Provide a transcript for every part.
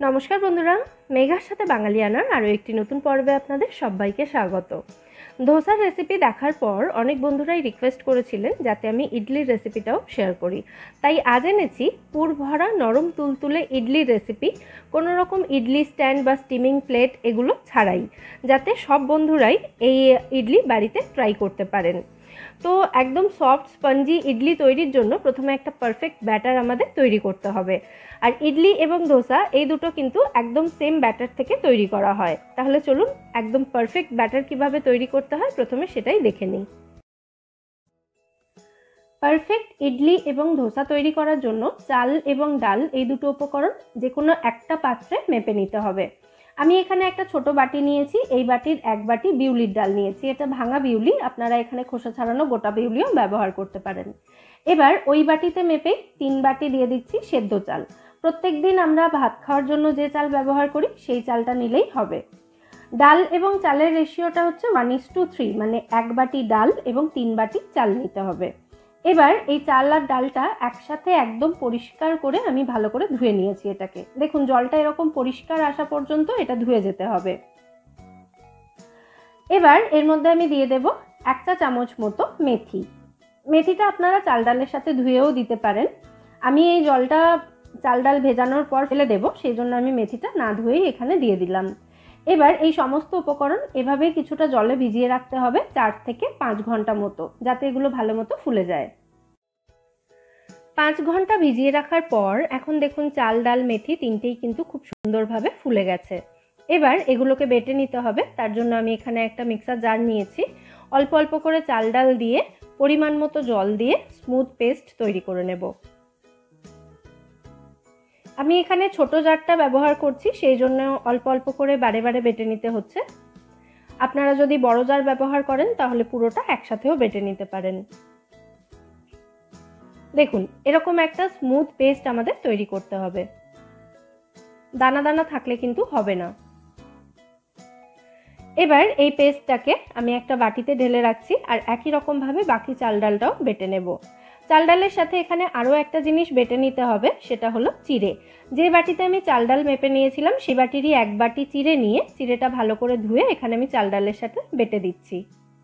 নমস্কার বন্ধুরা, মেঘার সাথে বাঙালিয়ানার আরও একটি নতুন পর্বে আপনাদের সবাইকে স্বাগত। ধোসার রেসিপি দেখার পর অনেক বন্ধুরাই রিকোয়েস্ট করেছিলেন যাতে আমি ইডলির রেসিপিটাও শেয়ার করি, তাই আজ এনেছি পুর ভরা নরম তুলতুলে ইডলির রেসিপি, কোনো রকম ইডলি স্ট্যান্ড বা স্টিমিং প্লেট এগুলো ছাড়াই, যাতে সব বন্ধুরাই এই ইডলি বাড়িতে ট্রাই করতে পারেন। তো একদম সফট স্পঞ্জি ইডলি তৈরির জন্য প্রথমে একটা পারফেক্ট ব্যাটার আমাদের তৈরি করতে হবে। আর ইডলি এবং ধোসা এই দুটো কিন্তু একদম সেম ব্যাটার থেকে তৈরি করা হয়। তাহলে চলুন একদম পারফেক্ট ব্যাটার কিভাবে তৈরি করতে হয় প্রথমে সেটাই দেখে নিই। পারফেক্ট ইডলি এবং ধোসা তৈরি করার জন্য চাল এবং ডাল এই দুটো উপকরণ যে কোনো একটা পাত্রে মেপে নিতে হবে। আমি এখানে একটা ছোট বাটি নিয়েছি, এই বাটির এক বাটি বিউলির ডাল নিয়েছি। এটা ভাঙা বিউলি, আপনারা এখানে খোসা ছাড়ানো গোটা বিউলিও ব্যবহার করতে পারেন। এবার ওই বাটিতে মেপে 3 বাটি দিয়ে দিচ্ছি সেদ্ধ চাল। প্রত্যেক দিন আমরা ভাত খাওয়ার জন্য যে চাল ব্যবহার করি সেই চালটা নিলেই হবে। ডাল এবং চালের রেশিওটা হচ্ছে 1:3, মানে 1 বাটি ডাল এবং 3 বাটি চাল নিতে হবে। এবার এই চাল আর ডালটা একসাথে একদম পরিষ্কার করে আমি ভালো করে ধুয়ে নিয়েছি এটাকে। দেখুন জলটা এরকম পরিষ্কার আসা পর্যন্ত এটা ধুয়ে যেতে হবে। এবার এর মধ্যে আমি দিয়ে দেব 1 চা চামচ মতো মেথি। মেথিটা আপনারা চাল ডালের সাথে ধুয়েও দিতে পারেন। আমি এই জলটা চাল ডাল ভেজানোর পর ফেলে দেব, সেই জন্য আমি মেথিটা না ধুয়েই এখানে দিয়ে দিলাম। এবার এই সমস্ত উপকরণ এভাবে কিছুটা জলে ভিজিয়ে রাখতে হবে 4 থেকে 5 ঘন্টা মতো, যাতে এগুলো ভালো মতো ফুলে যায়। 5 ঘন্টা ভিজিয়ে রাখার পর এখন দেখুন চাল ডাল মেথি তিনটেই কিন্তু খুব সুন্দরভাবে ফুলে গেছে। এবার এগুলোকে বেটে নিতে হবে। তার জন্য আমি এখানে একটা মিক্সার জার নিয়েছি। অল্প অল্প করে চাল ডাল দিয়ে পরিমাণ মতো জল দিয়ে স্মুথ পেস্ট তৈরি করে নেব। আমি এখানে ছোট জারটা ব্যবহার করছি, সেই জন্য অল্প অল্প করে বারে বারে বেটে নিতে হচ্ছে। আপনারা যদি বড় জার ব্যবহার করেন তাহলে পুরোটা একসাথেও বেটে নিতে পারেন। দেখুন এরকম একটা স্মুথ পেস্ট আমাদের তৈরি করতে হবে, দানা দানা থাকলে কিন্তু হবে না। এবার এই পেস্টটাকে আমি একটা বাটিতে ঢেলে রাখছি, আর একই রকম ভাবে বাকি চাল ডালটাও বেটে নেব। চাল ডালের সাথে এখানে আরও একটা জিনিস বেটে নিতে হবে, সেটা হলো চিড়ে। যে বাটিতে আমি চাল ডাল মেপে নিয়েছিলাম সেই বাটিরই 1 বাটি চিড়ে নিয়ে চিড়েটা ভালো করে ধুয়ে এখানে আমি চাল ডালের সাথে বেটে দিচ্ছি।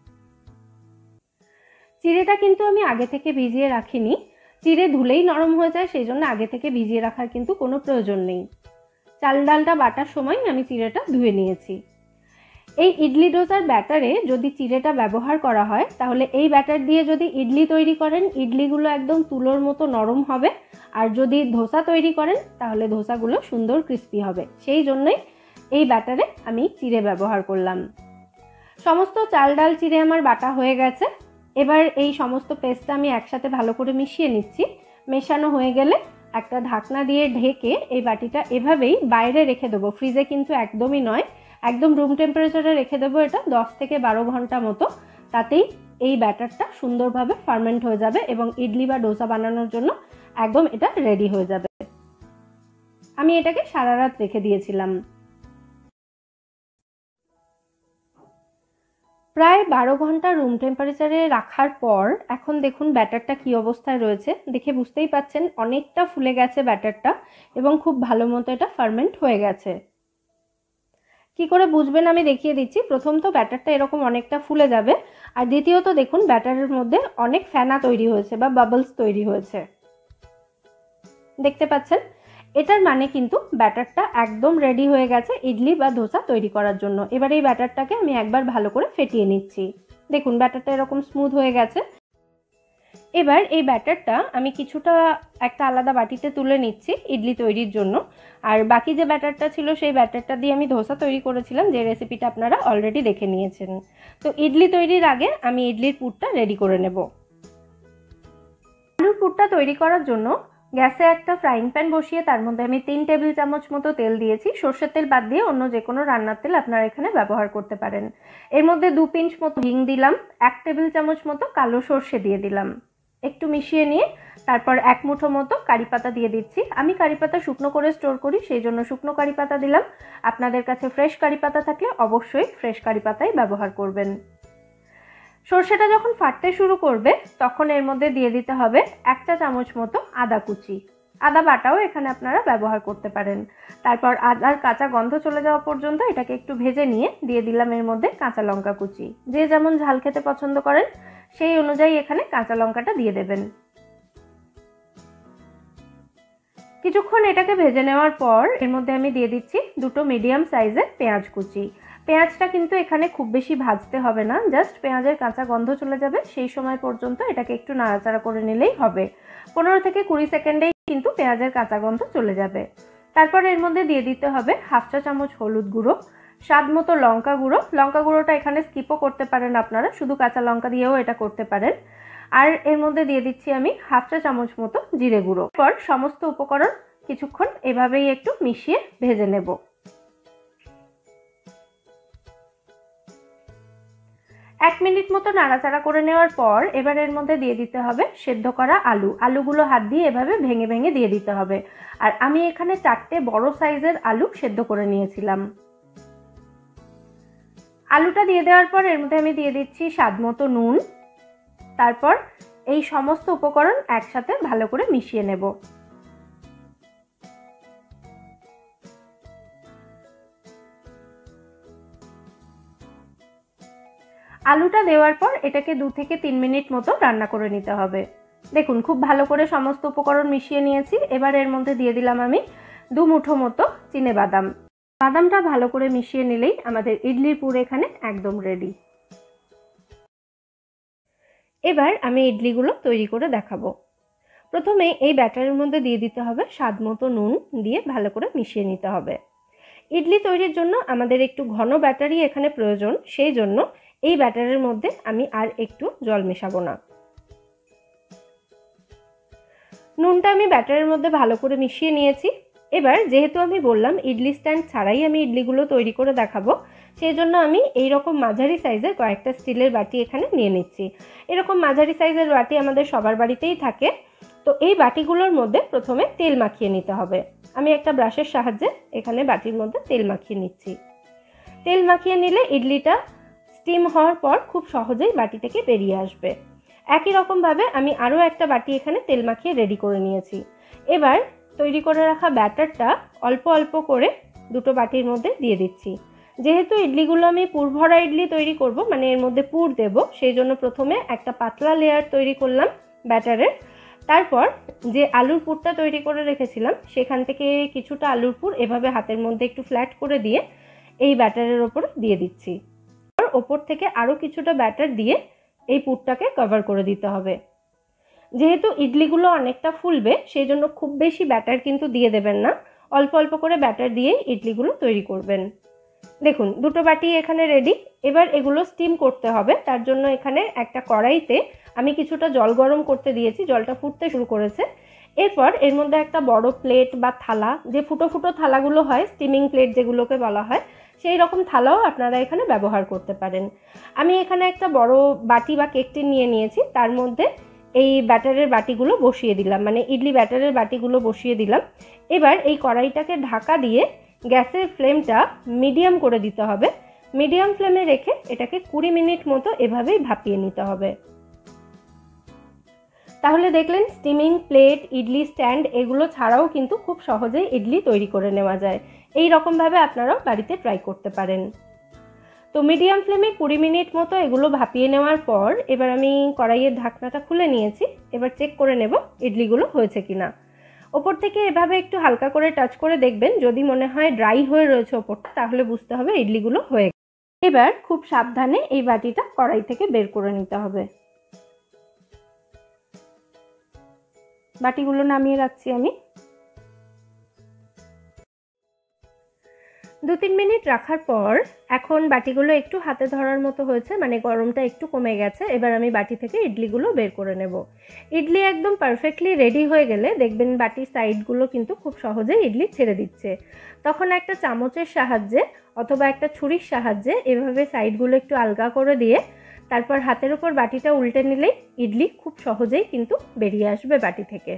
চিড়েটা কিন্তু আমি আগে থেকে ভিজিয়ে রাখিনি, চিড়ে ধুলেই নরম হয়ে যায়, সেই জন্য আগে থেকে ভিজিয়ে রাখার কিন্তু কোনো প্রয়োজন নেই। চাল ডালটা বাটার সময় আমি চিড়েটা ধুয়ে নিয়েছি। এই ইডলি ডোসার ব্যাটারে যদি চিড়েটা ব্যবহার করা হয় তাহলে এই ব্যাটার দিয়ে যদি ইডলি তৈরি করেন ইডলিগুলো একদম তুলোর মতো নরম হবে, আর যদি ধোসা তৈরি করেন তাহলে ধোসাগুলো সুন্দর ক্রিস্পি হবে। সেই জন্যই এই ব্যাটারে আমি চিড়ে ব্যবহার করলাম। সমস্ত চাল ডাল চিড়ে আমার বাটা হয়ে গেছে। এবার এই সমস্ত পেস্টটা আমি একসাথে ভালো করে মিশিয়ে নিচ্ছি। মেশানো হয়ে গেলে একটা ঢাকনা দিয়ে ঢেকে এই বাটিটা এভাবেই বাইরে রেখে দেবো, ফ্রিজে কিন্তু একদমই নয়, একদম রুম টেম্পারেচারে রেখে দেবো এটা 10 থেকে 12 ঘন্টা মতো। তাতেই এই ব্যাটারটা সুন্দরভাবে ফার্মেন্ট হয়ে যাবে এবং ইডলি বা ডোসা বানানোর জন্য একদম এটা রেডি হয়ে যাবে। আমি এটাকে সারা রাত রেখে দিয়েছিলাম। প্রায় 12 ঘন্টা রুম টেম্পারেচারে রাখার পর এখন দেখুন ব্যাটারটা কি অবস্থায় রয়েছে। দেখে বুঝতেই পাচ্ছেন অনেকটা ফুলে গেছে ব্যাটারটা এবং খুব ভালো মতো এটা ফার্মেন্ট হয়ে গেছে। কি করে বুঝবেন আমি দেখিয়ে দিচ্ছি। প্রথম তো ব্যাটারটা এরকম অনেকটা ফুলে যাবে, আর দ্বিতীয়ত দেখুন ব্যাটারের মধ্যে অনেক ফেনা তৈরি হয়েছে বা বাবলস তৈরি হয়েছে, দেখতে পাচ্ছেন। এটার মানে কিন্তু ব্যাটারটা একদম রেডি হয়ে গেছে ইডলি বা ধোসা তৈরি করার জন্য। এবার এই ব্যাটারটাকে আমি একবার ভালো করে ফেটিয়ে নিচ্ছি। দেখুন ব্যাটারটা এরকম স্মুথ হয়ে গেছে। এবার এই ব্যাটারটা আমি কিছুটা একটা আলাদা বাটিতে তুলে নিচ্ছি ইডলি তৈরির জন্য, আর বাকি যে ব্যাটারটা ছিল সেই ব্যাটারটা দিয়ে আমি ধোসা তৈরি করেছিলাম, যে রেসিপিটা আপনারা অলরেডি দেখে নিয়েছেন। তো ইডলি তৈরির আগে আমি ইডলির পুরটা রেডি করে নেব। আলুর পুরটা তৈরি করার জন্য গ্যাসে একটা ফ্রাইং প্যান বসিয়ে তার মধ্যে আমি 3 টেবিল চামচ মতো তেল দিয়েছি। সর্ষের তেল বাদ দিয়ে অন্য যে কোনো রান্নার তেল আপনারা এখানে ব্যবহার করতে পারেন। এর মধ্যে 2 পিঞ্চ মতো হিং দিলাম, 1 টেবিল চামচ মতো কালো সর্ষে দিয়ে দিলাম। একটু মিশিয়ে নিয়ে তারপর 1 মুঠো মতো কারি পাতা দিয়ে দিচ্ছি। আমি কারি পাতা শুকনো করে স্টোর করি, সেই জন্য শুকনো কারি পাতা দিলাম। আপনাদের কাছে ফ্রেশ কারি পাতা থাকলে অবশ্যই ফ্রেশ কারি পাতাই ব্যবহার করবেন। সর্ষেটা যখন ফাটতে শুরু করবে তখন এর মধ্যে দিয়ে দিতে হবে 1 চা চামচ মতো আদা কুচি। আদা বাটাও এখানে আপনারা ব্যবহার করতে পারেন। তারপর আদার কাঁচা গন্ধ চলে যাওয়া পর্যন্ত এটাকে একটু ভেজে নিয়ে দিয়ে দিলাম এর মধ্যে কাঁচা লঙ্কা কুচি। যে যেমন ঝাল খেতে পছন্দ করেন সেই অনুযায়ী এখানে কাঁচা লঙ্কাটা দিয়ে দেবেন। কিছুক্ষণ এটাকে ভেজে নেওয়ার পর এর মধ্যে আমি দিয়ে দিচ্ছি দুটো মিডিয়াম সাইজের পেঁয়াজ কুচি। পেঁয়াজটা কিন্তু এখানে খুব বেশি ভাজতে হবে না, জাস্ট পেঁয়াজের কাঁচা গন্ধ চলে যাবে সেই সময় পর্যন্ত এটাকে একটু নাড়াচাড়া করে নিলেই হবে। 15 থেকে 20 সেকেন্ডেই কিন্তু পেঁয়াজের কাঁচা গন্ধ চলে যাবে। তারপর এর মধ্যে দিয়ে দিতে হবে হাফ চা চামচ হলুদ গুঁড়ো, স্বাদ মতো লঙ্কা গুঁড়ো। লঙ্কা গুঁড়োটা এখানে স্কিপও করতে পারেন আপনারা, শুধু কাঁচা লঙ্কা দিয়েও এটা করতে পারেন। আর এর মধ্যে দিয়ে দিচ্ছি আমি হাফ চা চামচ মতো জিরে গুঁড়ো। এরপর সমস্ত উপকরণ কিছুক্ষণ এভাবেই একটু মিশিয়ে ভেজে নেব। 1 মিনিট মতো নাড়াচাড়া করে নেওয়ার পর এবার এর মধ্যে দিয়ে দিতে হবে সেদ্ধ করা আলু। আলুগুলো হাত দিয়ে এভাবে ভেঙে ভেঙে দিয়ে দিতে হবে। আর আমি এখানে 4টে বড় সাইজের আলু সেদ্ধ করে নিয়েছিলাম। আলুটা দিয়ে দেওয়ার পর এর মধ্যে আমি দিয়ে দিচ্ছি স্বাদ মতো নুন। তারপর এই সমস্ত উপকরণ একসাথে ভালো করে মিশিয়ে নেব। আলুটা দেওয়ার পর এটাকে 2 থেকে 3 মিনিট মতো রান্না করে নিতে হবে। দেখুন খুব ভালো করে সমস্ত উপকরণ মিশিয়ে নিয়েছি। এবার এর মধ্যে দিয়ে দিলাম আমি 2 মুঠো মতো চিনেবাদাম। বাদামটা ভালো করে মিশিয়ে নিলেই আমাদের ইডলির পুর এখানে একদম রেডি। এবার আমি ইডলিগুলো তৈরি করে দেখাবো। প্রথমে এই ব্যাটারের মধ্যে দিয়ে দিতে হবে স্বাদ মতো নুন, দিয়ে ভালো করে মিশিয়ে নিতে হবে। ইডলি তৈরির জন্য আমাদের একটু ঘন ব্যাটারই এখানে প্রয়োজন, সেই জন্য এই ব্যাটারের মধ্যে আমি আর একটু জল মেশাবো না। নুনটা আমি ব্যাটারের মধ্যে ভালো করে মিশিয়ে নিয়েছি। এবার যেহেতু আমি বললাম ইডলি স্ট্যান্ড ছাড়াই আমি ইডলিগুলো তৈরি করে দেখাবো, সেই জন্য আমি এই রকম মাঝারি সাইজের কয়েকটা স্টিলের বাটি এখানে নিয়ে নিচ্ছি। এরকম মাঝারি সাইজের বাটি আমাদের সবার বাড়িতেই থাকে। তো এই বাটিগুলোর মধ্যে প্রথমে তেল মাখিয়ে নিতে হবে। আমি একটা ব্রাশের সাহায্যে এখানে বাটির মধ্যে তেল মাখিয়ে নিচ্ছি। তেল মাখিয়ে নিলে ইডলিটা স্টিম হওয়ার পর খুব সহজেই বাটি থেকে বেরিয়ে আসবে। একই রকমভাবে আমি আরও একটা বাটি এখানে তেল মাখিয়ে রেডি করে নিয়েছি। এবার তৈরি করে রাখা ব্যাটারটা অল্প অল্প করে দুটো বাটির মধ্যে দিয়ে দিচ্ছি। যেহেতু ইডলিগুলো আমি পুর ভরা ইডলি তৈরি করব, মানে এর মধ্যে পুর দেব, সেই জন্য প্রথমে একটা পাতলা লেয়ার তৈরি করলাম ব্যাটারের। তারপর যে আলুর পুরটা তৈরি করে রেখেছিলাম সেখান থেকে কিছুটা আলুর পুর এভাবে হাতের মধ্যে একটু ফ্ল্যাট করে দিয়ে এই ব্যাটারের ওপর দিয়ে দিচ্ছি। ওপর থেকে আরও কিছুটা ব্যাটার দিয়ে এই পুরটাকে কভার করে দিতে হবে। যেহেতু ইডলিগুলো অনেকটা ফুলবে সেই জন্য খুব বেশি ব্যাটার কিন্তু দিয়ে দেবেন না, অল্প অল্প করে ব্যাটার দিয়েই ইডলিগুলো তৈরি করবেন। দেখুন দুটো বাটি এখানে রেডি। এবার এগুলো স্টিম করতে হবে, তার জন্য এখানে একটা কড়াইতে আমি কিছুটা জল গরম করতে দিয়েছি, জলটা ফুটতে শুরু করেছে। এরপর এর মধ্যে একটা বড় প্লেট বা থালা, যে ফুটো ফুটো থালাগুলো হয় স্টিমিং প্লেট যেগুলোকে বলা হয়, সেই রকম থালাও আপনারা এখানে ব্যবহার করতে পারেন। আমি এখানে একটা বড় বাটি বা কেক টিন নিয়ে নিয়েছি, তার মধ্যে এই ব্যাটারের বাটিগুলো বসিয়ে দিলাম, মানে ইডলি ব্যাটারের বাটিগুলো বসিয়ে দিলাম। এবার এই কড়াইটাকে ঢাকা দিয়ে গ্যাসের ফ্লেমটা মিডিয়াম করে দিতে হবে। মিডিয়াম ফ্লেমে রেখে এটাকে 20 মিনিট মতো এভাবেই ভাপিয়ে নিতে হবে। তাহলে দেখলেন স্টিমিং প্লেট, ইডলি স্ট্যান্ড এগুলো ছাড়াও কিন্তু খুব সহজেই ইডলি তৈরি করে নেওয়া যায়। এই রকমভাবে আপনারাও বাড়িতে ট্রাই করতে পারেন। তো মিডিয়াম ফ্লেমে 20 মিনিট মতো এগুলো ভাপিয়ে নেওয়ার পর এবার আমি কড়াইয়ের ঢাকনাটা খুলে নিয়েছি। এবার চেক করে নেব ইডলিগুলো হয়েছে কিনা। ওপর থেকে এভাবে একটু হালকা করে টাচ করে দেখবেন, যদি মনে হয় ড্রাই হয়ে রয়েছে ওপরটা, তাহলে বুঝতে হবে ইডলিগুলো হয়ে গেছে। এবার খুব সাবধানে এই বাটিটা কড়াই থেকে বের করে নিতে হবে। বাটিগুলো নামিয়ে রাখছি আমি। 2-3 মিনিট রাখার পর এখন বাটিগুলো একটু হাতে ধরার মতো হয়েছে, মানে গরমটা একটু কমে গেছে। এবার আমি বাটি থেকে ইডলিগুলো বের করে নেব। ইডলি একদম পারফেক্টলি রেডি হয়ে গেলে দেখবেন বাটির সাইডগুলো কিন্তু খুব সহজেই ইডলি ছেড়ে দিচ্ছে। তখন একটা চামচের সাহায্যে অথবা একটা ছুরির সাহায্যে এভাবে সাইডগুলো একটু আলগা করে দিয়ে তারপর হাতের উপর বাটিটা উল্টে নিলেই ইডলি খুব সহজেই কিন্তু বেরিয়ে আসবে বাটি থেকে।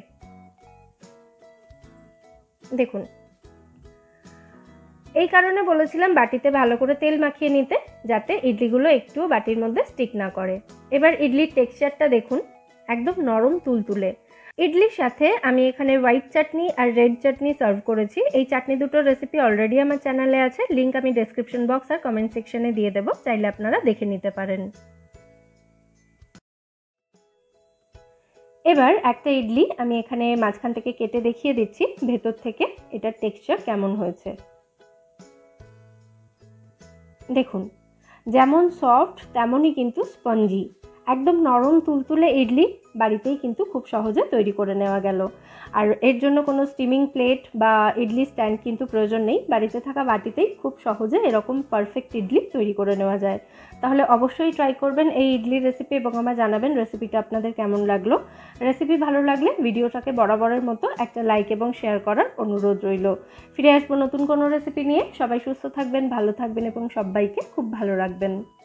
দেখুন, এই কারণে বলেছিলাম বাটিতে ভালো করে তেল মাখিয়ে নিতে, যাতে ইডলিগুলো একটুও বাটির মধ্যে স্টিক না করে। এবার ইডলির টেক্সচারটা দেখুন, একদম নরম তুলতুলে। ইডলির সাথে আমি এখানে হোয়াইট চাটনি আর রেড চাটনি সার্ভ করেছি। এই চাটনি দুটোর রেসিপি অলরেডি আমার চ্যানেলে আছে, লিঙ্ক আমি ডেসক্রিপশন বক্স আর কমেন্ট সেকশনে দিয়ে দেবো, চাইলে আপনারা দেখে নিতে পারেন। এবার একটা ইডলি আমি এখানে মাঝখান থেকে কেটে দেখিয়ে দিচ্ছি ভেতর থেকে এটার টেক্সচার কেমন হয়েছে। দেখুন, যেমন সফট তেমনই কিন্তু স্পঞ্জি, একদম নরম তুলতুলে ইডলি বাড়িতেই কিন্তু খুব সহজে তৈরি করে নেওয়া গেল। আর এর জন্য কোনো স্টিমিং প্লেট বা ইডলি স্ট্যান্ড কিন্তু প্রয়োজন নেই, বাড়িতে থাকা বাটিতেই খুব সহজে এরকম পারফেক্ট ইডলি তৈরি করে নেওয়া যায়। তাহলে অবশ্যই ট্রাই করবেন এই ইডলির রেসিপি এবং আমায় জানাবেন রেসিপিটা আপনাদের কেমন লাগলো। রেসিপি ভালো লাগলে ভিডিওটাকে বরাবরের মতো একটা লাইক এবং শেয়ার করার অনুরোধ রইল। ফিরে আসবো নতুন কোনো রেসিপি নিয়ে। সবাই সুস্থ থাকবেন, ভালো থাকবেন এবং সবাইকে খুব ভালো রাখবেন।